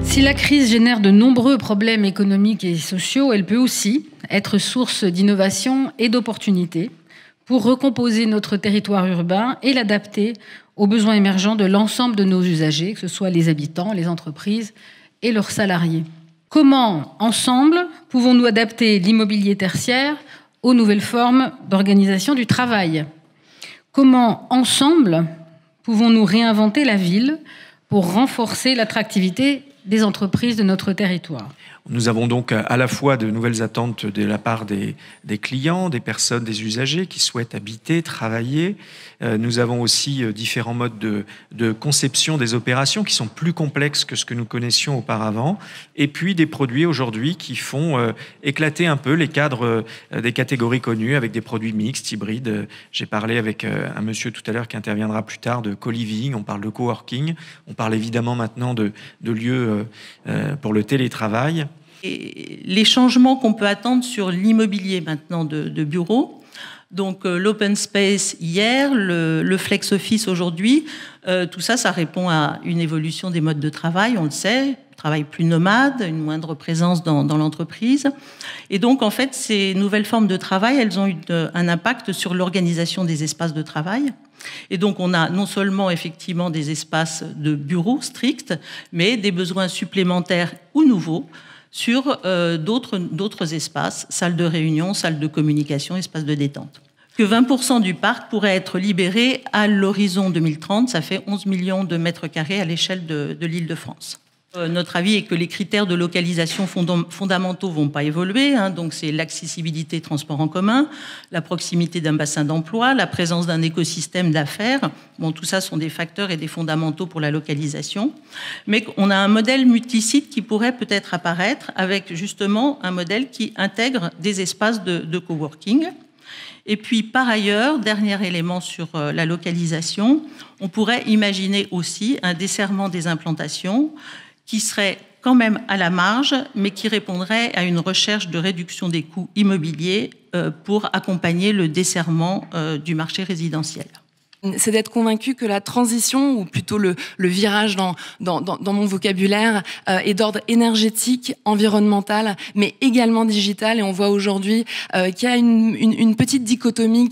Si la crise génère de nombreux problèmes économiques et sociaux, elle peut aussi être source d'innovation et d'opportunités pour recomposer notre territoire urbain et l'adapter aux besoins émergents de l'ensemble de nos usagers, que ce soit les habitants, les entreprises et leurs salariés. Comment, ensemble, pouvons-nous adapter l'immobilier tertiaire aux nouvelles formes d'organisation du travail? Comment, ensemble, pouvons-nous réinventer la ville pour renforcer l'attractivité des entreprises de notre territoire? Nous avons donc à la fois de nouvelles attentes de la part des clients, des personnes, des usagers qui souhaitent habiter, travailler. Nous avons aussi différents modes de conception des opérations qui sont plus complexes que ce que nous connaissions auparavant. Et puis des produits aujourd'hui qui font éclater un peu les cadres des catégories connues avec des produits mixtes, hybrides. J'ai parlé avec un monsieur tout à l'heure qui interviendra plus tard de co-living, on parle de coworking, on parle évidemment maintenant de lieux pour le télétravail. Et les changements qu'on peut attendre sur l'immobilier maintenant de bureaux, donc l'open space hier, le flex office aujourd'hui, tout ça, ça répond à une évolution des modes de travail, on le sait, travail plus nomade, une moindre présence dans l'entreprise. Et donc, en fait, ces nouvelles formes de travail, elles ont eu un impact sur l'organisation des espaces de travail. Et donc, on a non seulement effectivement des espaces de bureaux stricts, mais des besoins supplémentaires ou nouveaux sur d'autres espaces, salles de réunion, salles de communication, espaces de détente. Que 20% du parc pourrait être libéré à l'horizon 2030, ça fait 11 millions de mètres carrés à l'échelle de l'Île-de-France. Notre avis est que les critères de localisation fondamentaux vont pas évoluer, donc c'est l'accessibilité transport en commun, la proximité d'un bassin d'emploi, la présence d'un écosystème d'affaires. Bon, tout ça sont des facteurs et des fondamentaux pour la localisation. Mais on a un modèle multisite qui pourrait peut-être apparaître avec justement un modèle qui intègre des espaces de coworking. Et puis, par ailleurs, dernier élément sur la localisation, on pourrait imaginer aussi un desserrement des implantations qui serait quand même à la marge, mais qui répondrait à une recherche de réduction des coûts immobiliers pour accompagner le desserrement du marché résidentiel. C'est d'être convaincu que la transition, ou plutôt le virage dans mon vocabulaire, est d'ordre énergétique, environnemental, mais également digital. Et on voit aujourd'hui qu'il y a une petite dichotomie,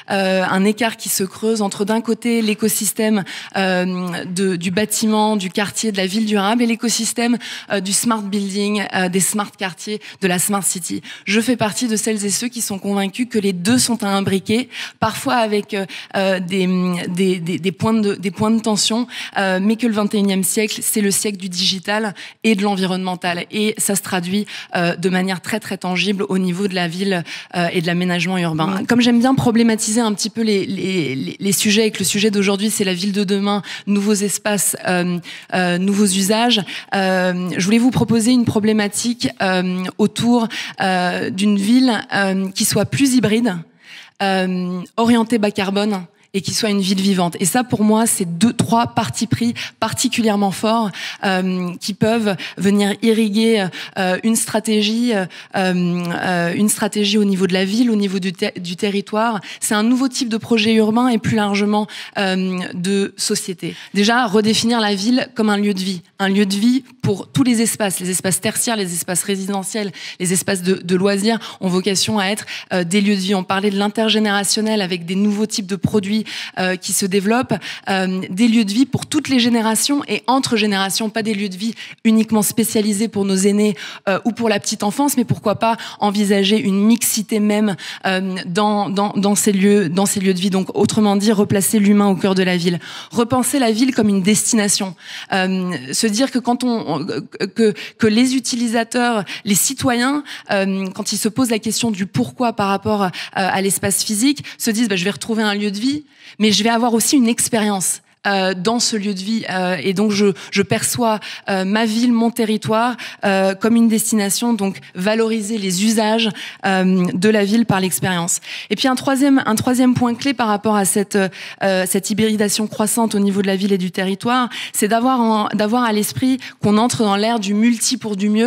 un écart qui se creuse entre d'un côté l'écosystème du bâtiment, du quartier, de la ville durable, et l'écosystème du smart building, des smart quartiers, de la smart city. Je fais partie de celles et ceux qui sont convaincus que les deux sont à imbriquer, parfois avec des points de tension, mais que le 21e siècle, c'est le siècle du digital et de l'environnemental. Et ça se traduit de manière très, très tangible au niveau de la ville et de l'aménagement urbain. Comme j'aime bien problématiser un petit peu les sujets, et que le sujet d'aujourd'hui, c'est la ville de demain, nouveaux espaces, nouveaux usages, je voulais vous proposer une problématique autour d'une ville qui soit plus hybride, orientée bas carbone, et qui soit une ville vivante. Et ça, pour moi, c'est 2-3 partis pris particulièrement forts qui peuvent venir irriguer une stratégie au niveau de la ville, au niveau du territoire. C'est un nouveau type de projet urbain et plus largement de société. Déjà, redéfinir la ville comme un lieu de vie pour tous les espaces tertiaires, les espaces résidentiels, les espaces de loisirs ont vocation à être des lieux de vie. On parlait de l'intergénérationnel avec des nouveaux types de produits qui se développent, des lieux de vie pour toutes les générations et entre générations, pas des lieux de vie uniquement spécialisés pour nos aînés ou pour la petite enfance, mais pourquoi pas envisager une mixité même dans ces lieux de vie. Donc, autrement dit, replacer l'humain au cœur de la ville, repenser la ville comme une destination, se dire que que les utilisateurs, les citoyens, quand ils se posent la question du pourquoi par rapport à l'espace physique, se disent je vais retrouver un lieu de vie, mais je vais avoir aussi une expérience dans ce lieu de vie, et donc je perçois ma ville, mon territoire comme une destination, donc valoriser les usages de la ville par l'expérience. Et puis un troisième point clé par rapport à cette hybridation croissante au niveau de la ville et du territoire, c'est d'avoir à l'esprit qu'on entre dans l'ère du multi pour du mieux,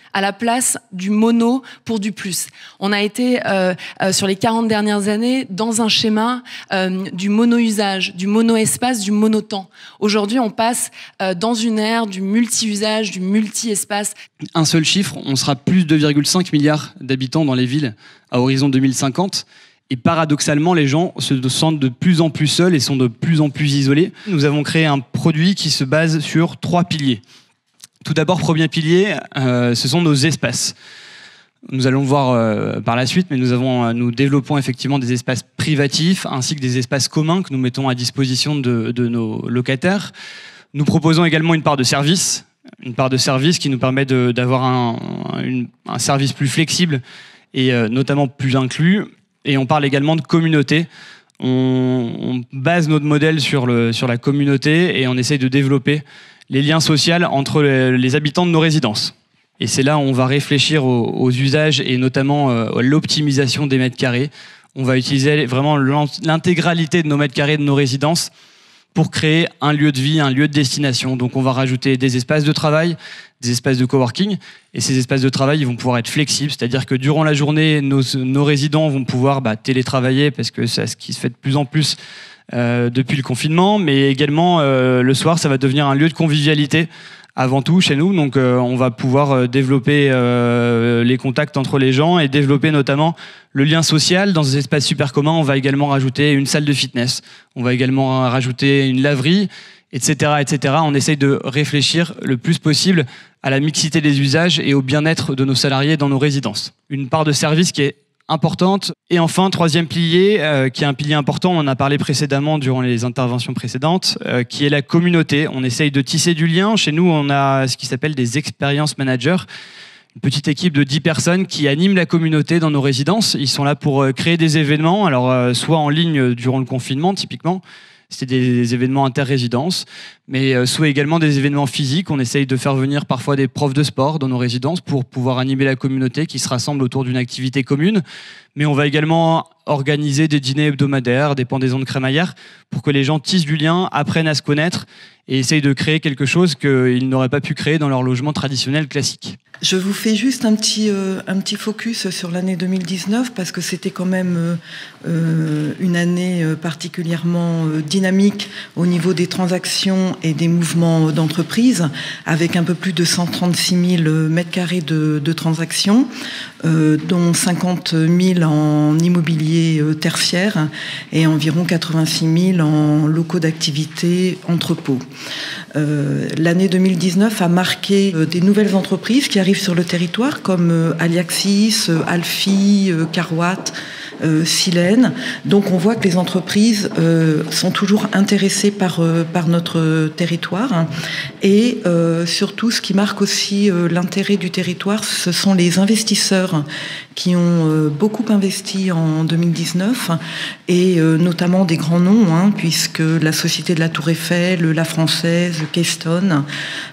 à la place du mono pour du plus. On a été, sur les 40 dernières années, dans un schéma du mono-usage, du mono-espace, du mono-temps. Aujourd'hui, on passe dans une ère du multi-usage, du multi-espace. Un seul chiffre, on sera plus de 2,5 milliards d'habitants dans les villes à horizon 2050. Et paradoxalement, les gens se sentent de plus en plus seuls et sont de plus en plus isolés. Nous avons créé un produit qui se base sur 3 piliers. Tout d'abord, premier pilier, ce sont nos espaces. Nous allons le voir par la suite, mais nous développons effectivement des espaces privatifs ainsi que des espaces communs que nous mettons à disposition de nos locataires. Nous proposons également une part de service qui nous permet d'avoir un service plus flexible et notamment plus inclus. Et on parle également de communauté. On base notre modèle sur la communauté et on essaye de développer les liens sociaux entre les habitants de nos résidences. Et c'est là où on va réfléchir aux usages et notamment à l'optimisation des mètres carrés. On va utiliser vraiment l'intégralité de nos mètres carrés de nos résidences pour créer un lieu de vie, un lieu de destination. Donc on va rajouter des espaces de travail, des espaces de coworking, et ces espaces de travail ils vont pouvoir être flexibles, c'est-à-dire que durant la journée, nos résidents vont pouvoir télétravailler, parce que c'est ce qui se fait de plus en plus depuis le confinement, mais également le soir, ça va devenir un lieu de convivialité avant tout chez nous, donc on va pouvoir développer les contacts entre les gens et développer notamment le lien social. Dans des espaces super communs, on va également rajouter une salle de fitness, on va également rajouter une laverie, etc., etc. On essaye de réfléchir le plus possible à la mixité des usages et au bien-être de nos salariés dans nos résidences. Une part de service qui est importante. Et enfin, troisième pilier, qui est un pilier important, on en a parlé précédemment durant les interventions précédentes, qui est la communauté. On essaye de tisser du lien. Chez nous, on a ce qui s'appelle des experience managers, une petite équipe de 10 personnes qui animent la communauté dans nos résidences. Ils sont là pour créer des événements, alors soit en ligne durant le confinement, typiquement, c'était des événements interrésidences, mais soit également des événements physiques. On essaye de faire venir parfois des profs de sport dans nos résidences pour pouvoir animer la communauté qui se rassemble autour d'une activité commune. Mais on va également organiser des dîners hebdomadaires, des pendaisons de crémaillère, pour que les gens tissent du lien, apprennent à se connaître et essayent de créer quelque chose qu'ils n'auraient pas pu créer dans leur logement traditionnel classique. Je vous fais juste un petit focus sur l'année 2019 parce que c'était quand même une année particulièrement dynamique au niveau des transactions et des mouvements d'entreprise, avec un peu plus de 136 000 mètres carrés de transactions, dont 50 000 en immobilier tertiaire et environ 86 000 en locaux d'activité entrepôts. L'année 2019 a marqué des nouvelles entreprises qui arrivent sur le territoire comme Aliaxis, Alfie, Carwatt, Silène. Donc on voit que les entreprises sont toujours intéressées par notre territoire et surtout ce qui marque aussi l'intérêt du territoire, ce sont les investisseurs qui ont beaucoup investi en 2019 et notamment des grands noms, puisque la Société de la Tour Eiffel, la Française, Keystone,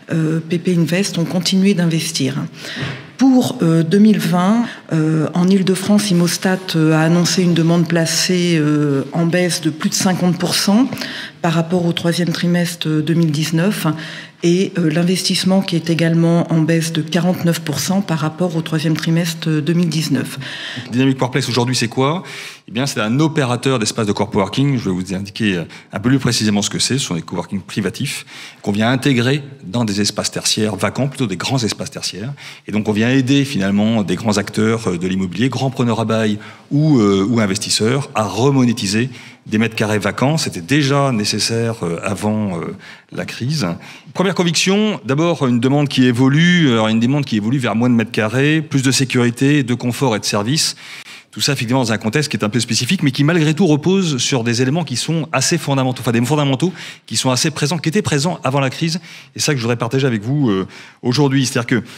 PP Invest ont continué d'investir. Pour 2020, en Île-de-France, Immostat a annoncé une demande placée en baisse de plus de 50% par rapport au troisième trimestre 2019 et l'investissement qui est également en baisse de 49% par rapport au troisième trimestre 2019. Dynamic Workplace aujourd'hui, c'est quoi ? Eh bien, c'est un opérateur d'espace de coworking. Je vais vous indiquer un peu plus précisément ce que c'est. Ce sont des coworking privatifs qu'on vient intégrer dans des espaces tertiaires vacants, plutôt des grands espaces tertiaires. Et donc, on vient aider finalement des grands acteurs de l'immobilier, grands preneurs à bail ou investisseurs, à remonétiser des mètres carrés vacants. C'était déjà nécessaire avant la crise. Première conviction, d'abord une demande qui évolue, une demande qui évolue vers moins de mètres carrés, plus de sécurité, de confort et de service. Tout ça, effectivement, dans un contexte qui est un peu spécifique, mais qui, malgré tout, repose sur des éléments qui sont assez fondamentaux, enfin des fondamentaux qui sont assez présents, qui étaient présents avant la crise. Et ça que je voudrais partager avec vous aujourd'hui. C'est-à-dire que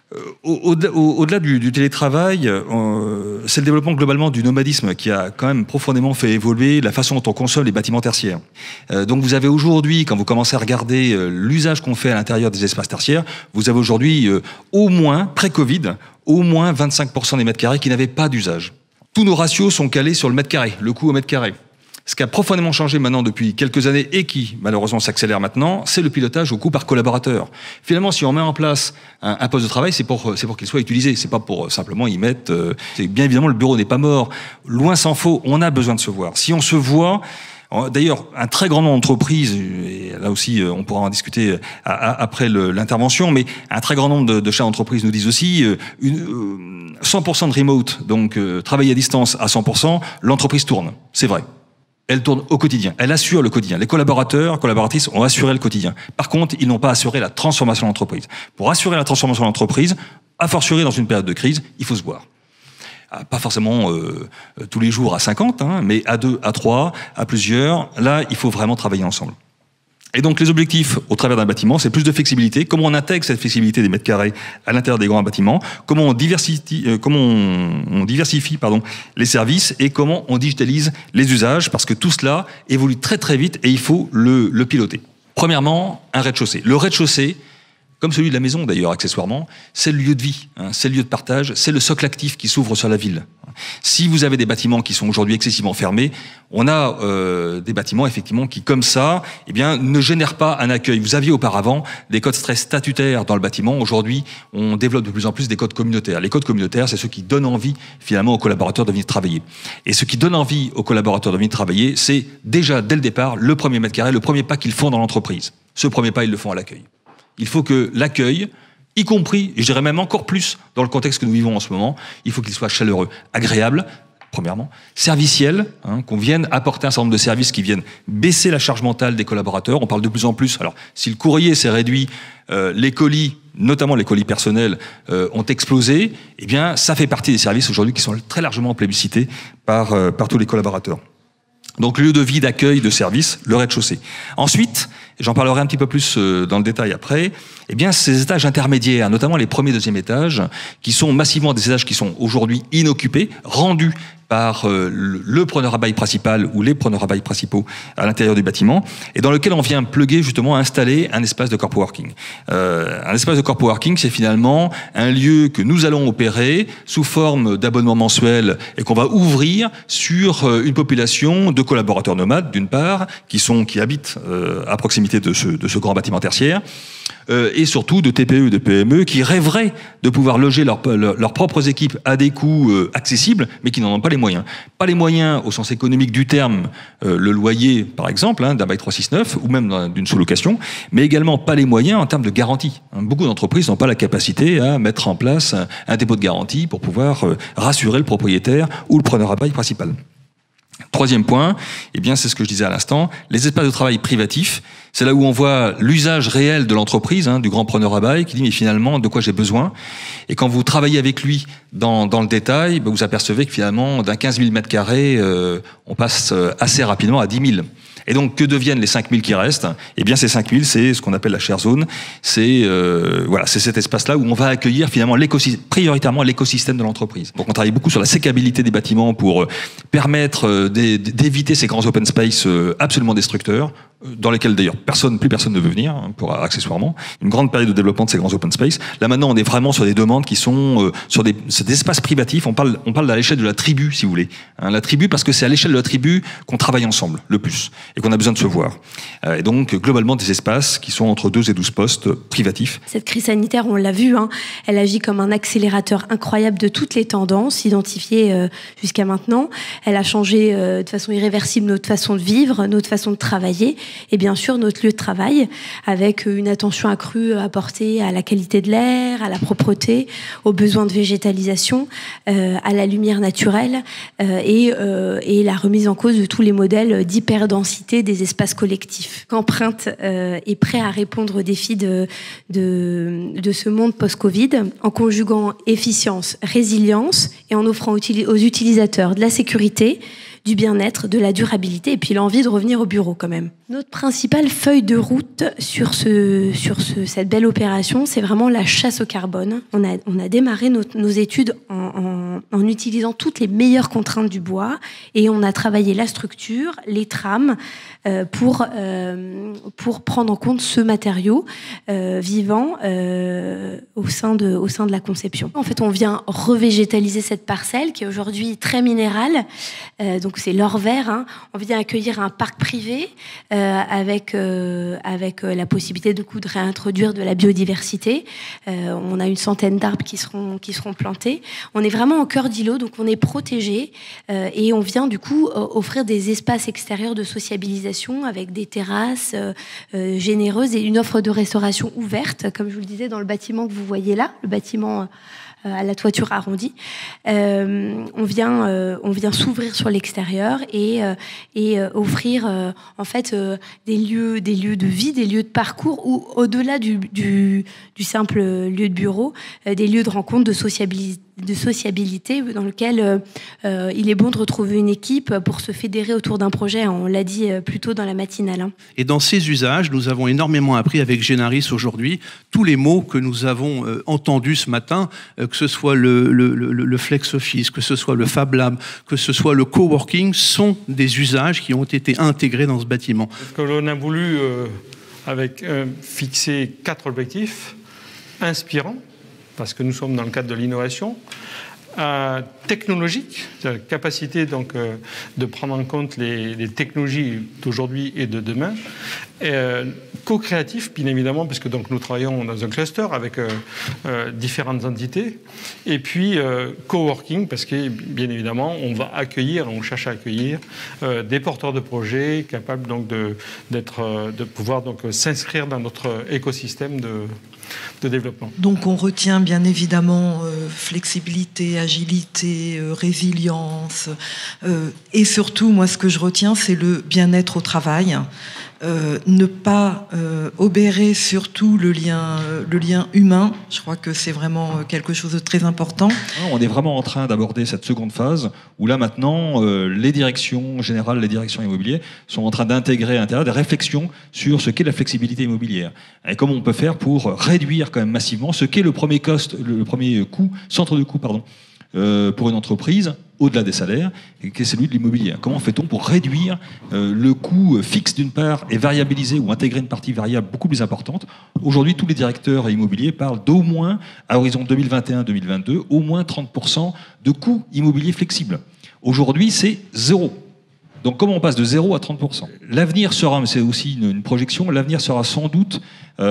au-delà du télétravail, c'est le développement globalement du nomadisme qui a quand même profondément fait évoluer la façon dont on consomme les bâtiments tertiaires. Donc vous avez aujourd'hui, quand vous commencez à regarder l'usage qu'on fait à l'intérieur des espaces tertiaires, vous avez aujourd'hui au moins, pré-Covid, au moins 25% des mètres carrés qui n'avaient pas d'usage. Tous nos ratios sont calés sur le mètre carré, le coût au mètre carré. Ce qui a profondément changé maintenant depuis quelques années et qui, malheureusement, s'accélère maintenant, c'est le pilotage au coût par collaborateur. Finalement, si on met en place un poste de travail, c'est pour qu'il soit utilisé. C'est pas pour simplement y mettre... bien évidemment, le bureau n'est pas mort. Loin s'en faut, on a besoin de se voir. Si on se voit... D'ailleurs, un très grand nombre d'entreprises, et là aussi on pourra en discuter après l'intervention, mais un très grand nombre de chefs d'entreprise nous disent aussi 100% de remote, donc travailler à distance à 100%, l'entreprise tourne. C'est vrai. Elle tourne au quotidien, elle assure le quotidien. Les collaborateurs, collaboratrices ont assuré le quotidien. Par contre, ils n'ont pas assuré la transformation de l'entreprise. Pour assurer la transformation de l'entreprise, a fortiori dans une période de crise, il faut se voir. Pas forcément tous les jours à 50, hein, mais à 2, à 3, à plusieurs. Là, il faut vraiment travailler ensemble. Et donc, les objectifs au travers d'un bâtiment, c'est plus de flexibilité. Comment on intègre cette flexibilité des mètres carrés à l'intérieur des grands bâtiments? Comment on diversifie, les services et comment on digitalise les usages? Parce que tout cela évolue très très vite et il faut le piloter. Premièrement, un rez-de-chaussée. Le rez-de-chaussée, comme celui de la maison d'ailleurs accessoirement, c'est le lieu de vie, hein, c'est le lieu de partage, c'est le socle actif qui s'ouvre sur la ville. Si vous avez des bâtiments qui sont aujourd'hui excessivement fermés, on a des bâtiments effectivement qui, comme ça, eh bien, ne génèrent pas un accueil. Vous aviez auparavant des codes stress statutaires dans le bâtiment. Aujourd'hui, on développe de plus en plus des codes communautaires. Les codes communautaires, c'est ceux qui donnent envie finalement aux collaborateurs de venir travailler. Et ce qui donne envie aux collaborateurs de venir travailler, c'est déjà dès le départ le premier mètre carré, le premier pas qu'ils font dans l'entreprise. Ce premier pas, ils le font à l'accueil. Il faut que l'accueil, y compris, je dirais même encore plus dans le contexte que nous vivons en ce moment, il faut qu'il soit chaleureux, agréable, premièrement, serviciel, hein, qu'on vienne apporter un certain nombre de services qui viennent baisser la charge mentale des collaborateurs. On parle de plus en plus, alors si le courrier s'est réduit, les colis, notamment les colis personnels, ont explosé, eh bien ça fait partie des services aujourd'hui qui sont très largement plébiscités par tous les collaborateurs. Donc, lieu de vie, d'accueil, de service, le rez-de-chaussée. Ensuite, j'en parlerai un petit peu plus dans le détail après, eh bien, ces étages intermédiaires, notamment les premiers et deuxièmes étages, qui sont massivement des étages qui sont aujourd'hui inoccupés, rendus par le preneur à bail principal ou les preneurs à bail principaux à l'intérieur du bâtiment, et dans lequel on vient plugger, justement, installer un espace de corp-working. Un espace de corp-working, c'est finalement un lieu que nous allons opérer sous forme d'abonnement mensuel et qu'on va ouvrir sur une population de collaborateurs nomades, d'une part, qui habitent à proximité de ce grand bâtiment tertiaire, et surtout de TPE et de PME qui rêveraient de pouvoir loger leurs propres équipes à des coûts accessibles, mais qui n'en ont pas les moyens. Pas les moyens au sens économique du terme, le loyer par exemple, hein, d'un bail 369 ou même d'une sous-location, mais également pas les moyens en termes de garantie. Beaucoup d'entreprises n'ont pas la capacité à mettre en place un dépôt de garantie pour pouvoir rassurer le propriétaire ou le preneur à bail principal. Troisième point, eh bien, c'est ce que je disais à l'instant, les espaces de travail privatifs. C'est là où on voit l'usage réel de l'entreprise, hein, du grand preneur à bail, qui dit mais finalement de quoi j'ai besoin. Et quand vous travaillez avec lui dans le détail, vous apercevez que finalement d'un 15 000 mètres carrés, on passe assez rapidement à 10 000. Et donc, que deviennent les 5 000 qui restent? Eh bien, ces 5 000, c'est ce qu'on appelle la share zone. C'est c'est cet espace-là où on va accueillir finalement prioritairement l'écosystème de l'entreprise. Donc, on travaille beaucoup sur la sécabilité des bâtiments pour permettre d'éviter ces grands open space absolument destructeurs, dans lesquels d'ailleurs plus personne ne veut venir, hein, pour accessoirement. Une grande période de développement de ces grands open space. Là maintenant, on est vraiment sur des demandes qui sont sur des espaces privatifs. On parle à l'échelle de la tribu, si vous voulez. Hein, la tribu, parce que c'est à l'échelle de la tribu qu'on travaille ensemble le plus et qu'on a besoin de se voir. Et donc globalement des espaces qui sont entre 2 et 12 postes privatifs. Cette crise sanitaire, on l'a vu, hein, elle agit comme un accélérateur incroyable de toutes les tendances identifiées jusqu'à maintenant. Elle a changé de façon irréversible notre façon de vivre, notre façon de travailler. Et bien sûr notre lieu de travail, avec une attention accrue apportée à la qualité de l'air, à la propreté, aux besoins de végétalisation, à la lumière naturelle et la remise en cause de tous les modèles d'hyperdensité des espaces collectifs. Qu'Empreinte est prêt à répondre aux défis de ce monde post-Covid en conjuguant efficience, résilience et en offrant aux utilisateurs de la sécurité, du bien-être, de la durabilité et puis l'envie de revenir au bureau quand même. Notre principale feuille de route sur cette belle opération, c'est vraiment la chasse au carbone. On a démarré nos études en en utilisant toutes les meilleures contraintes du bois, et on a travaillé la structure, les trames, pour prendre en compte ce matériau vivant au sein de la conception. En fait, on vient revégétaliser cette parcelle qui est aujourd'hui très minérale, donc c'est l'or vert, hein. On vient accueillir un parc privé avec la possibilité de réintroduire de la biodiversité. On a une centaine d'arbres qui seront plantés. On est vraiment au cœur d'îlot, donc on est protégé, et on vient du coup offrir des espaces extérieurs de sociabilisation avec des terrasses généreuses et une offre de restauration ouverte, comme je vous le disais, dans le bâtiment que vous voyez là, le bâtiment à la toiture arrondie. On vient s'ouvrir sur l'extérieur et offrir en fait des lieux de vie, des lieux de parcours, ou au-delà du simple lieu de bureau, des lieux de rencontre, de sociabilité dans lequel il est bon de retrouver une équipe pour se fédérer autour d'un projet. On l'a dit plus tôt dans la matinale, hein. Et dans ces usages, nous avons énormément appris avec Génaris aujourd'hui. Tous les mots que nous avons entendus ce matin, que ce soit le flex office, que ce soit le Fab Lab, que ce soit le coworking, sont des usages qui ont été intégrés dans ce bâtiment. Que l'on a voulu fixer 4 objectifs inspirants, parce que nous sommes dans le cadre de l'innovation, technologique, la capacité donc de prendre en compte les technologies d'aujourd'hui et de demain, co-créatif bien évidemment, parce que donc nous travaillons dans un cluster avec différentes entités, et puis coworking, parce que bien évidemment on cherche à accueillir des porteurs de projets capables donc de pouvoir donc s'inscrire dans notre écosystème de développement. Donc on retient bien évidemment flexibilité, agilité, résilience, et surtout, moi ce que je retiens, c'est le bien-être au travail. Ne pas obérer surtout le lien humain. Je crois que c'est vraiment quelque chose de très important. On est vraiment en train d'aborder cette seconde phase où là maintenant les directions générales, les directions immobilières sont en train d'intégrer à l'intérieur des réflexions sur ce qu'est la flexibilité immobilière et comment on peut faire pour réduire quand même massivement ce qu'est le premier coût, centre de coût pour une entreprise, au-delà des salaires, et qui est celui de l'immobilier. Comment fait-on pour réduire le coût fixe d'une part et variabiliser ou intégrer une partie variable beaucoup plus importante? Aujourd'hui, tous les directeurs immobiliers parlent d'au moins, à horizon 2021-2022, au moins 30% de coûts immobiliers flexibles. Aujourd'hui, c'est 0. Donc comment on passe de 0 à 30%? L'avenir sera, mais c'est aussi une projection, l'avenir sera sans doute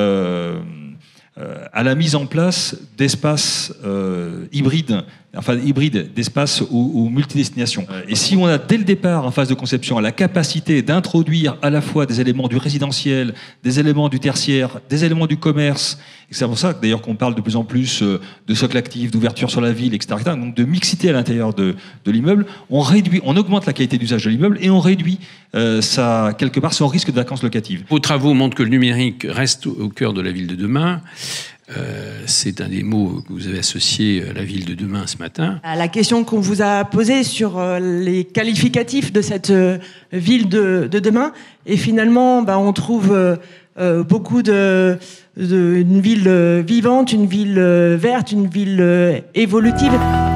à la mise en place d'espaces hybrides d'espaces aux multidestinations. Et si on a dès le départ, en phase de conception, la capacité d'introduire à la fois des éléments du résidentiel, des éléments du tertiaire, des éléments du commerce, et c'est pour ça d'ailleurs qu'on parle de plus en plus de socle actif, d'ouverture sur la ville, etc., donc de mixité à l'intérieur de l'immeuble, on augmente la qualité d'usage de l'immeuble et on réduit quelque part son risque de vacances locatives. Vos travaux montrent que le numérique reste au cœur de la ville de demain. C'est un des mots que vous avez associé à la ville de demain ce matin. La question qu'on vous a posée sur les qualificatifs de cette ville de demain, et finalement on trouve beaucoup une ville vivante, une ville verte, une ville évolutive.